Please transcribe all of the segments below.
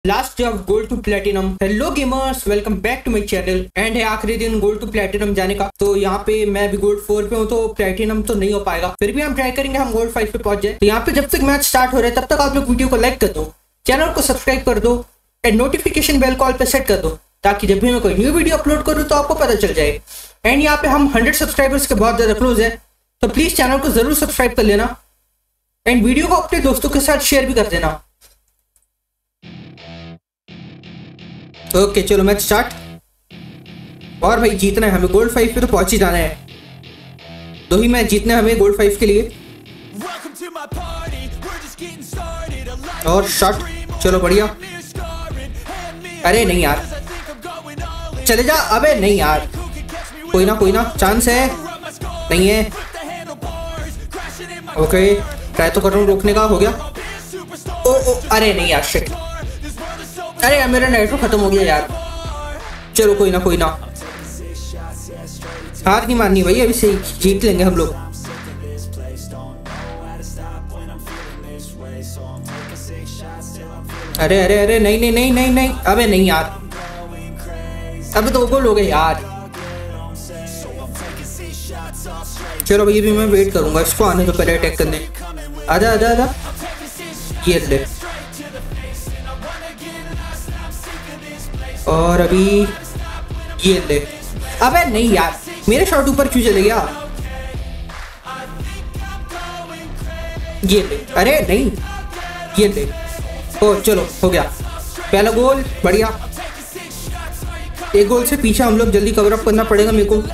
Last day of gold to platinum. Hello gamers, welcome back to my channel. And है आखिरी दिन gold to platinum जाने का। तो यहाँ पे मैं भी गोल्ड 4 पे हूँ, तो प्लेटिनम तो नहीं हो पाएगा, फिर भी हम ट्राई करेंगे हम गोल्ड 5 पे पहुंच जाए। तो यहाँ पे जब तक मैच स्टार्ट हो रहा है तब तक आप लोग वीडियो को लाइक कर दो, चैनल को सब्सक्राइब कर दो एंड नोटिफिकेशन बेल कॉल पे सेट कर दो, ताकि जब भी मैं कोई न्यू वीडियो अपलोड करूँ तो आपको पता चल जाए। एंड यहाँ पे हम 100 सब्सक्राइबर्स के बहुत ज्यादा क्लोज है, तो प्लीज चैनल को जरूर सब्सक्राइब कर लेना एंड वीडियो को अपने दोस्तों के साथ शेयर भी कर देना। ओके चलो मैच स्टार्ट। और भाई जीतना है हमें, गोल्ड 5 पे तो पहुंच ही जाना है। 2 ही मैच जीतने हमें गोल्ड 5 के लिए। और शॉट, चलो बढ़िया। अरे नहीं यार, चले जा। अबे नहीं यार, कोई ना चांस है। नहीं है। ओके ट्राई तो कर रहा हूँ रोकने का, हो गया। ओ अरे नहीं यार, शिट। अरे यार मेरा नेटवर्क खत्म हो गया यार। चलो कोई ना हार नहीं माननी भाई, अभी से जीत लेंगे हम लोग। अरे नहीं। अबे नहीं यार, अबे 2 गोल हो गए यार। चलो भाई भी मैं वेट करूंगा, इसको आने तो पहले अटैक करने। आजा ये ले। और अभी ये ले। अबे नहीं यार, मेरे शॉट ऊपर क्यों चले गया। ये ले। अरे नहीं, ये ले। ओ चलो हो गया, पहला गोल, बढ़िया। 1 गोल से पीछे हम लोग जल्दी कवर अप करना पड़ेगा मेरे को।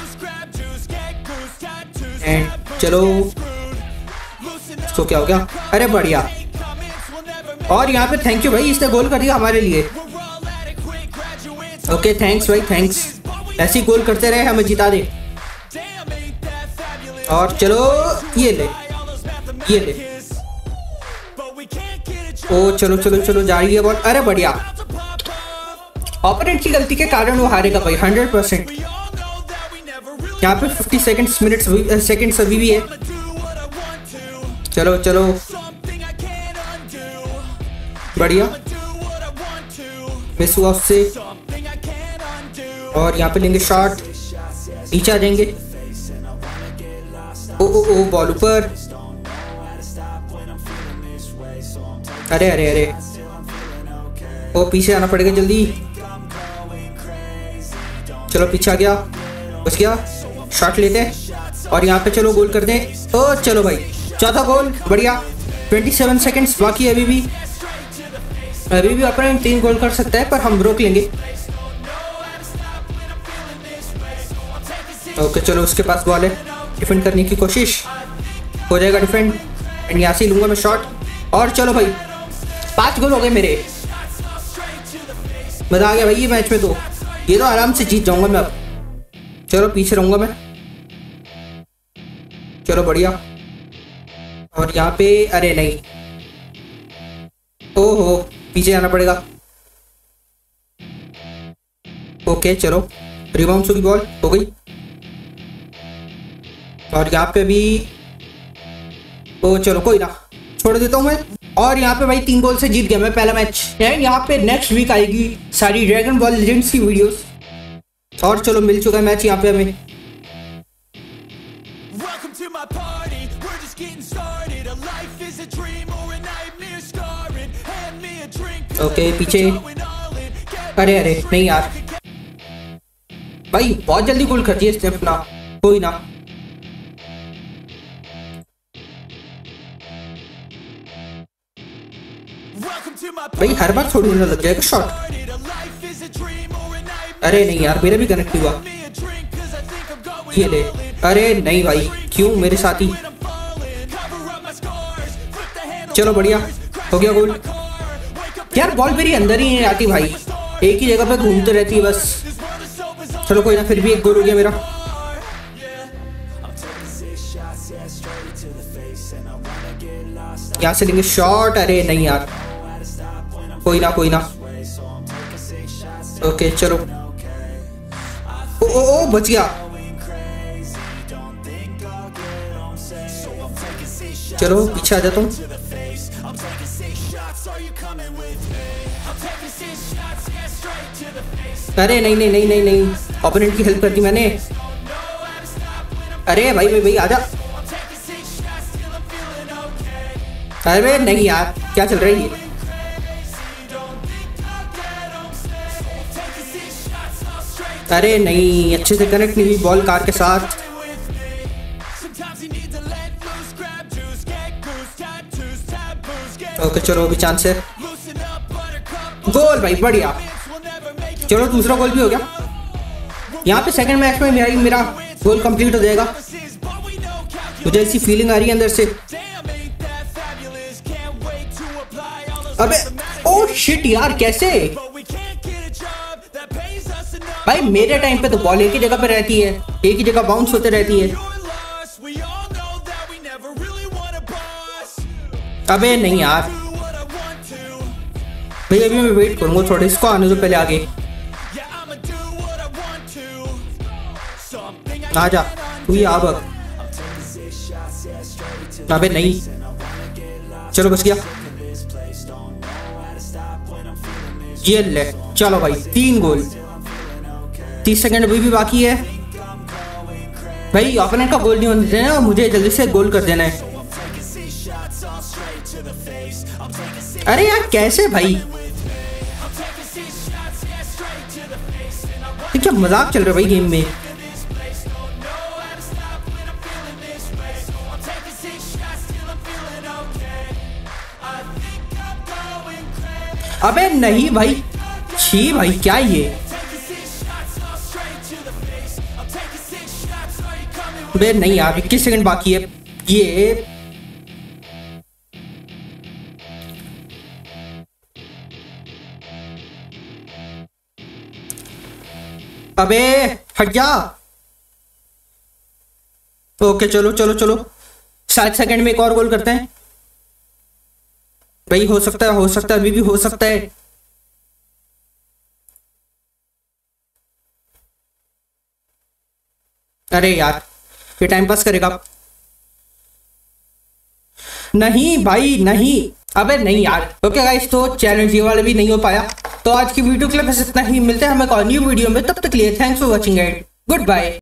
एंड चलो, तो क्या हो गया। अरे बढ़िया। और यहाँ पे थैंक यू भाई, इसने गोल कर दिया हमारे लिए। ओके थैंक्स भाई, थैंक्स। ऐसे ही गोल करते रहे, हमें जिता दे। और चलो ये ले। ओ चलो जा रही है बॉल। अरे बढ़िया। ऑपोनेंट की गलती के कारण वो हारेगा भाई 100%। यहाँ पे 50 सेकंड्स अभी भी है। चलो बढ़िया। मिस हुआ उससे। और यहाँ पे लेंगे शॉट, नीचे आ जाएंगे। ओ बॉल ऊपर। अरे ओ पीछे आना पड़ेगा जल्दी। चलो पीछे आ गया, बच गया। शॉट लेते हैं और यहाँ पे चलो गोल कर दें। ओ चलो भाई, चौथा गोल, बढ़िया। 27 सेकंड्स बाकी है अभी भी अपने 3 गोल कर सकता है, पर हम रोक लेंगे। ओके चलो, उसके पास बॉल है, डिफेंड करने की कोशिश हो जाएगा डिफेंड। एंड यहाँ से लूंगा मैं शॉट। और चलो भाई 5 गोल हो गए मेरे। मजा आ गया भाई ये मैच में, तो ये तो आराम से जीत जाऊंगा मैं अब। चलो पीछे रहूंगा मैं। चलो बढ़िया। और यहाँ पे अरे नहीं, ओहो पीछे आना पड़ेगा। ओके चलो, रिबाउंड की बॉल हो गई। और यहाँ पे भी ओ चलो कोई ना, छोड़ देता हूँ मैं। और यहाँ पे भाई 3 गोल से जीत गया मैं पहला मैच। एंड यहाँ पे नेक्स्ट वीक आएगी सारी ड्रैगन बॉल लेजेंड्स की वीडियोस। और चलो मिल चुका है मैच यहाँ पे हमें। ओके पीछे। अरे नहीं यार भाई, बहुत जल्दी गोल कर दिया इसने अपना। कोई ना। भाई हर बार थोड़ी ना लग जाएगा शॉट। अरे नहीं यार, मेरा भी कनेक्ट हुआ। ये ले। अरे नहीं भाई, क्यों मेरे साथ ही। चलो बढ़िया, हो गया गोल। यार बॉल मेरी अंदर ही नहीं आती भाई, एक ही जगह पे घूमते रहती है बस। चलो कोई ना, फिर भी 1 गोल हो गया मेरा। यहाँ से लेंगे शॉट। अरे नहीं यार, कोई ना। ओके चलो। ओ बच गया। चलो पीछे आ जाता हूँ। अरे नहीं नहीं नहीं नहीं नहीं, ओपोनेंट की हेल्प कर दी मैंने। अरे भाई भाई भाई आजा। अरे नहीं यार, क्या चल रही है? अरे नहीं, अच्छे से कनेक्ट नहीं हुई बॉल कार के साथ। ओके चलो, अभी चांस है। गोल भाई, बढ़िया। चलो दूसरा गोल भी हो गया। यहाँ पे सेकंड मैच में मेरा गोल कंप्लीट हो जाएगा। मुझे ऐसी फीलिंग आ रही है अंदर से। अबे ओ शिट यार, कैसे भाई? मेरे टाइम पे तो बॉल एक ही जगह पे रहती है, एक ही जगह बाउंस होते रहती है। अबे नहीं यार भैया, अभी मैं वेट करूंगा थोड़ा, इसको आने दो पहले आगे। आ जा तू ही आ बक। अबे नहीं, चलो बच गया। ये ले, चलो भाई 3 गोल। 30 सेकंड अभी भी बाकी है भाई। ओपोनेंट का गोल नहीं होने देना, मुझे जल्दी से गोल कर देना है। अरे यार कैसे भाई? क्या मजाक चल रहा है भाई गेम में? अबे नहीं भाई, छी भाई क्या ये? अबे नहीं यार, 21 सेकंड बाकी है। ये अबे हट जा। ओके चलो चलो चलो, 7 सेकंड में एक और गोल करते हैं भाई। हो सकता है अभी भी हो सकता है। अरे यार, ये टाइम पास करेगा। नहीं भाई नहीं। अबे नहीं यार। ओके गाइस, तो चैलेंज ये वाला भी नहीं हो पाया। तो आज की वीडियो के लिए बस इतना ही। मिलते हैं हमें एक और न्यू वीडियो में, तब तक लिए thanks for watching and good bye.